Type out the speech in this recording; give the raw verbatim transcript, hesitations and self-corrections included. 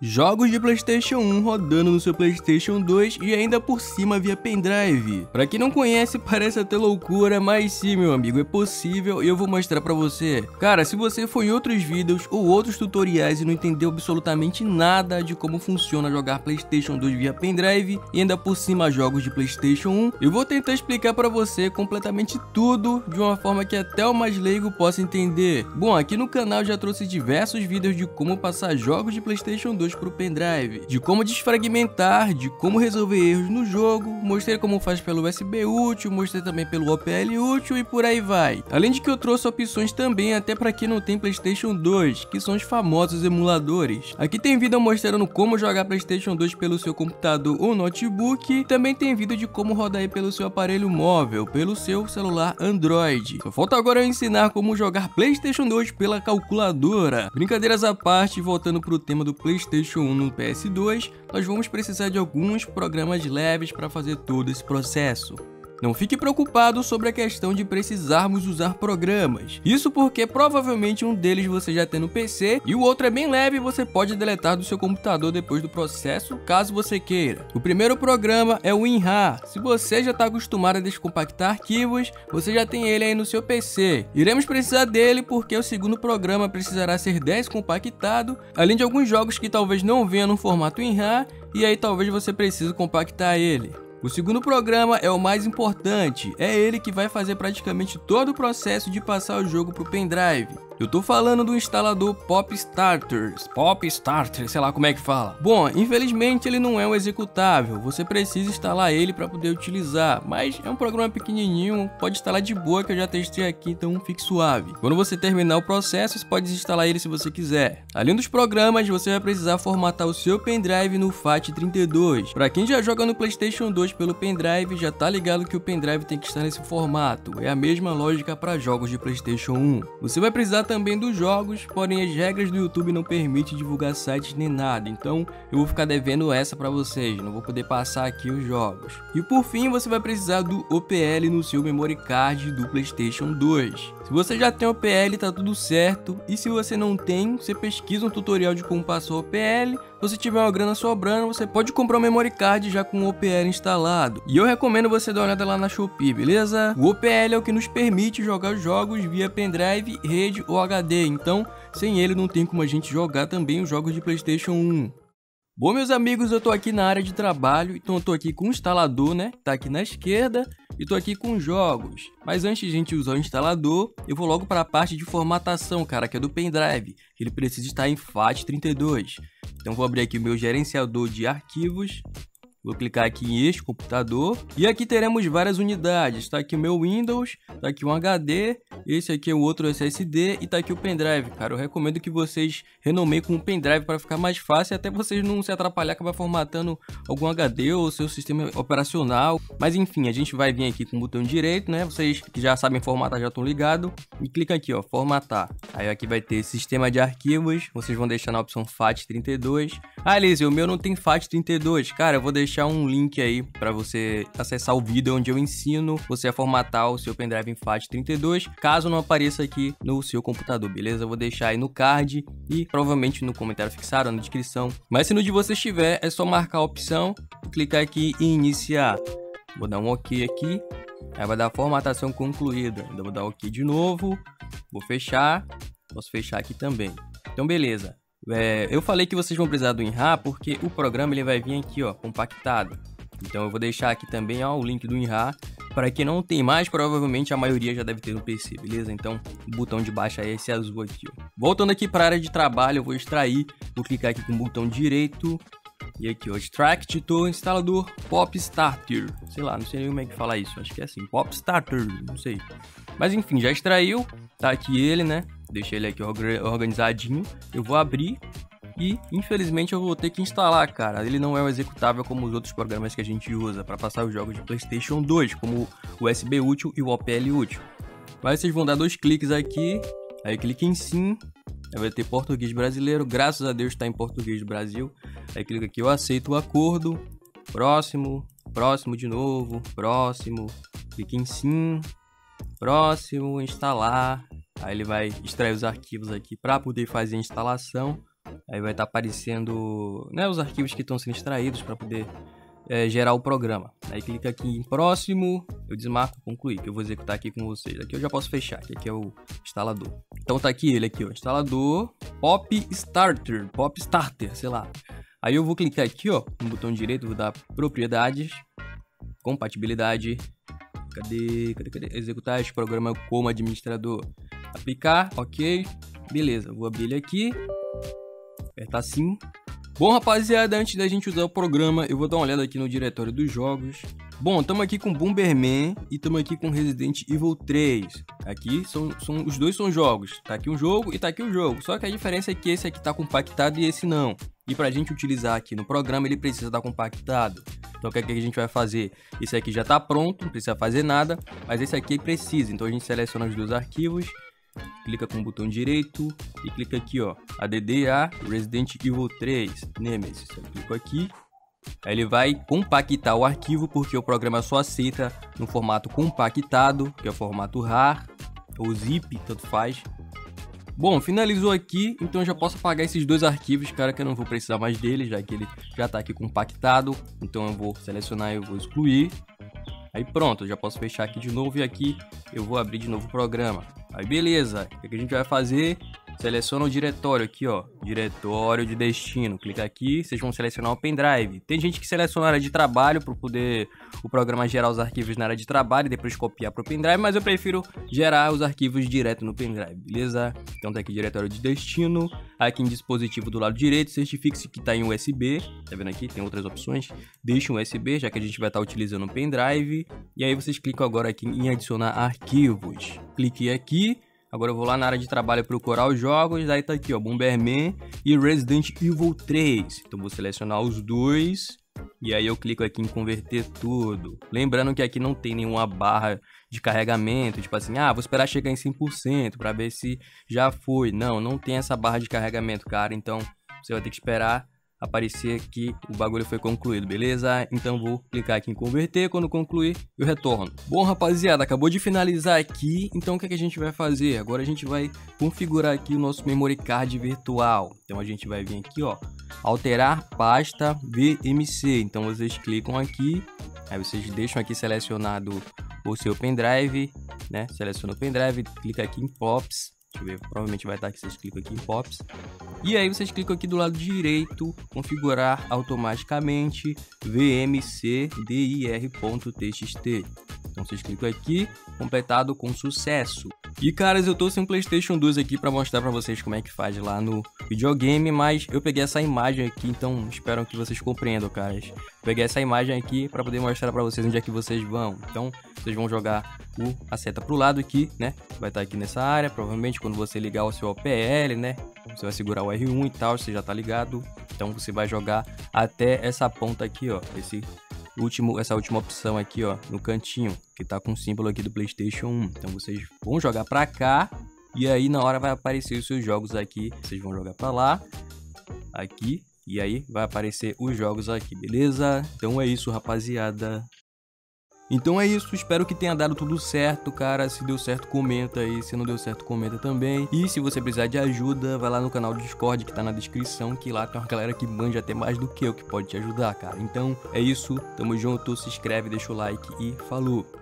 Jogos de PlayStation um rodando no seu PlayStation dois e ainda por cima via pendrive. Pra quem não conhece, parece até loucura, mas sim, meu amigo, é possível e eu vou mostrar pra você. Cara, se você foi em outros vídeos ou outros tutoriais e não entendeu absolutamente nada de como funciona jogar PlayStation dois via pendrive e ainda por cima jogos de PlayStation um, eu vou tentar explicar pra você completamente tudo de uma forma que até o mais leigo possa entender. Bom, aqui no canal já trouxe diversos vídeos de como passar jogos de PlayStation dois para o pendrive, de como desfragmentar, de como resolver erros no jogo, mostrei como faz pelo U S B útil, mostrei também pelo O P L útil e por aí vai. Além de que eu trouxe opções também até para quem não tem PlayStation dois, que são os famosos emuladores. Aqui tem vídeo mostrando como jogar PlayStation dois pelo seu computador ou notebook, também tem vídeo de como rodar aí pelo seu aparelho móvel, pelo seu celular Android. Só falta agora eu ensinar como jogar PlayStation dois pela calculadora. Brincadeiras à parte, voltando para o tema do PlayStation um no P S dois, nós vamos precisar de alguns programas leves para fazer todo esse processo. Não fique preocupado sobre a questão de precisarmos usar programas. Isso porque provavelmente um deles você já tem no P C e o outro é bem leve e você pode deletar do seu computador depois do processo, caso você queira. O primeiro programa é o WinRAR. Se você já está acostumado a descompactar arquivos, você já tem ele aí no seu P C. Iremos precisar dele porque o segundo programa precisará ser descompactado, além de alguns jogos que talvez não venham no formato WinRAR e aí talvez você precise compactar ele. O segundo programa é o mais importante, é ele que vai fazer praticamente todo o processo de passar o jogo para o pendrive. Eu tô falando do instalador PopStarter, PopStarter, sei lá como é que fala. Bom, infelizmente ele não é um executável, você precisa instalar ele para poder utilizar, mas é um programa pequenininho, pode instalar de boa que eu já testei aqui, então fique suave. Quando você terminar o processo, você pode instalar ele se você quiser. Além dos programas, você vai precisar formatar o seu pendrive no FAT trinta e dois. Para quem já joga no PlayStation dois pelo pendrive, já tá ligado que o pendrive tem que estar nesse formato, é a mesma lógica para jogos de PlayStation um. Você vai precisar também dos jogos, porém as regras do YouTube não permitem divulgar sites nem nada, então eu vou ficar devendo essa para vocês, não vou poder passar aqui os jogos. E por fim, você vai precisar do O P L no seu memory card do PlayStation dois. Se você já tem O P L, tá tudo certo, e se você não tem, você pesquisa um tutorial de como passar o O P L. Se você tiver uma grana sobrando, você pode comprar um memory card já com o O P L instalado. E eu recomendo você dar uma olhada lá na Shopee, beleza? O O P L é o que nos permite jogar jogos via pendrive, rede ou H D, então sem ele não tem como a gente jogar também os jogos de PlayStation um. Bom, meus amigos, eu tô aqui na área de trabalho, então eu tô aqui com o instalador, né, tá aqui na esquerda, e tô aqui com jogos. Mas antes de a gente usar o instalador, eu vou logo para a parte de formatação, cara, que é do pendrive, que ele precisa estar em FAT trinta e dois. Então vou abrir aqui o meu gerenciador de arquivos. Vou clicar aqui em este computador e aqui teremos várias unidades. Tá aqui o meu Windows, tá aqui um H D, esse aqui é o outro S S D e tá aqui o pendrive, cara. Eu recomendo que vocês renomeiem com o pendrive para ficar mais fácil e até vocês não se atrapalhar, acabar formatando algum H D ou seu sistema operacional. Mas enfim, a gente vai vir aqui com o botão direito, né? Vocês que já sabem formatar já estão ligados. E clica aqui, ó, formatar. Aí aqui vai ter sistema de arquivos. Vocês vão deixar na opção FAT trinta e dois. Ah, Elise, o meu não tem FAT trinta e dois. Cara, eu vou deixar deixar um link aí para você acessar o vídeo onde eu ensino você a formatar o seu pendrive em FAT trinta e dois, caso não apareça aqui no seu computador, beleza? Eu vou deixar aí no card e provavelmente no comentário fixado, na descrição. Mas se no de você estiver, é só marcar a opção, clicar aqui em iniciar. Vou dar um OK aqui, aí vai dar formatação concluída. Ainda vou dar OK de novo, vou fechar, posso fechar aqui também. Então beleza. É, eu falei que vocês vão precisar do WinRAR porque o programa ele vai vir aqui, ó, compactado. Então eu vou deixar aqui também, ó, o link do WinRAR. Para quem não tem mais, provavelmente a maioria já deve ter no P C, beleza? Então o botão de baixo é esse azul aqui, ó. Voltando aqui para a área de trabalho, eu vou extrair, vou clicar aqui com o botão direito. E aqui, ó, Extract to instalador PopStarter. Sei lá, não sei nem como é que fala isso, acho que é assim, PopStarter, não sei. Mas enfim, já extraiu, tá aqui ele, né? Deixei ele aqui organizadinho. Eu vou abrir e infelizmente eu vou ter que instalar, cara. Ele não é um executável como os outros programas que a gente usa para passar os jogos de PlayStation dois, como o U S B útil e o O P L útil. Mas vocês vão dar dois cliques aqui, aí clique em sim. Aí vai ter português brasileiro, graças a Deus está em português do Brasil. Aí clica aqui, eu aceito o acordo. Próximo, próximo de novo, próximo. Clique em sim. Próximo, instalar. Aí ele vai extrair os arquivos aqui para poder fazer a instalação. Aí vai estar aparecendo, né, os arquivos que estão sendo extraídos para poder é, gerar o programa. Aí clica aqui em próximo, eu desmarco concluir, que eu vou executar aqui com vocês. Aqui eu já posso fechar, que aqui é o instalador. Então tá aqui ele aqui, ó, instalador Pop Starter, Pop Starter, sei lá. Aí eu vou clicar aqui, ó, no botão direito, vou dar propriedades, compatibilidade. Cadê, cadê, cadê? Executar este programa como administrador. Aplicar, ok. Beleza, vou abrir ele aqui. Apertar sim. Bom, rapaziada, antes da gente usar o programa, eu vou dar uma olhada aqui no diretório dos jogos. Bom, estamos aqui com Bomberman e estamos aqui com Resident Evil três. Aqui são, são, os dois são jogos. Tá aqui um jogo e tá aqui um jogo. Só que a diferença é que esse aqui tá compactado e esse não. E pra gente utilizar aqui no programa, ele precisa estar compactado. Então o que, é que a gente vai fazer? Esse aqui já tá pronto, não precisa fazer nada, mas esse aqui precisa. Então a gente seleciona os dois arquivos, clica com o botão direito e clica aqui, ó, A D D A Resident Evil três Nemesis. Eu clico aqui, aí ele vai compactar o arquivo, porque o programa só aceita no formato compactado, que é o formato R A R ou zip, tanto faz. Bom, finalizou aqui, então eu já posso apagar esses dois arquivos, cara, que eu não vou precisar mais deles, já que ele já tá aqui compactado. Então eu vou selecionar e eu vou excluir. Aí pronto, eu já posso fechar aqui de novo e aqui eu vou abrir de novo o programa. Aí beleza, o que a gente vai fazer? Seleciona o diretório aqui, ó, diretório de destino. Clica aqui, vocês vão selecionar o pendrive. Tem gente que seleciona a área de trabalho para poder o programa gerar os arquivos na área de trabalho e depois copiar para o pendrive, mas eu prefiro gerar os arquivos direto no pendrive, beleza? Então tá aqui diretório de destino, aqui em dispositivo do lado direito, certifique-se que tá em U S B, tá vendo aqui? Tem outras opções. Deixa um U S B, já que a gente vai estar utilizando o pendrive. E aí vocês clicam agora aqui em adicionar arquivos. Clique aqui. Agora eu vou lá na área de trabalho procurar os jogos, aí tá aqui, ó, Bomberman e Resident Evil três. Então vou selecionar os dois e aí eu clico aqui em converter tudo. Lembrando que aqui não tem nenhuma barra de carregamento, tipo assim, ah, vou esperar chegar em cem por cento para ver se já foi. Não, não tem essa barra de carregamento, cara, então você vai ter que esperar aparecer que o bagulho foi concluído, beleza? Então vou clicar aqui em converter, quando concluir eu retorno. Bom, rapaziada, acabou de finalizar aqui, então o que, é que a gente vai fazer? Agora a gente vai configurar aqui o nosso memory card virtual. Então a gente vai vir aqui, ó, alterar pasta V M C. Então vocês clicam aqui, aí vocês deixam aqui selecionado o seu pendrive, né? Seleciona o pendrive, clica aqui em Pops. Deixa eu ver, provavelmente vai estar aqui, vocês clicam aqui em Pops. E aí vocês clicam aqui do lado direito, configurar automaticamente vmcdir.txt. Então vocês clicam aqui, completado com sucesso. E caras, eu tô sem um PlayStation dois aqui pra mostrar pra vocês como é que faz lá no videogame, mas eu peguei essa imagem aqui, então espero que vocês compreendam, caras. Peguei essa imagem aqui pra poder mostrar pra vocês onde é que vocês vão. Então vocês vão jogar o, a seta pro lado aqui, né? Vai estar aqui nessa área, provavelmente quando você ligar o seu O P L, né? Você vai segurar o R um e tal, você já tá ligado. Então você vai jogar até essa ponta aqui, ó, esse último, essa última opção aqui, ó, no cantinho, que tá com o símbolo aqui do PlayStation um. Então vocês vão jogar pra cá e aí na hora vai aparecer os seus jogos aqui. Vocês vão jogar pra lá, aqui, e aí vai aparecer os jogos aqui, beleza? Então é isso, rapaziada. Então é isso, espero que tenha dado tudo certo, cara. Se deu certo, comenta aí. Se não deu certo, comenta também. E se você precisar de ajuda, vai lá no canal do Discord que tá na descrição, que lá tem uma galera que manja até mais do que eu, que pode te ajudar, cara. Então é isso, tamo junto, se inscreve, deixa o like e falou!